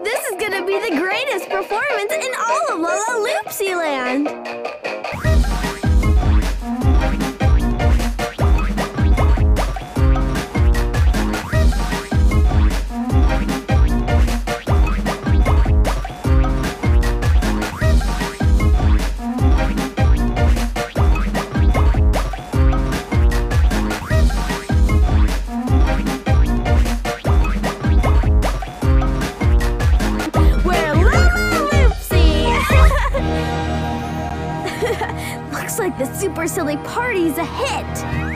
This is gonna be the greatest performance in all of Lalaloopsyland! Looks like the Super Silly Party's a hit!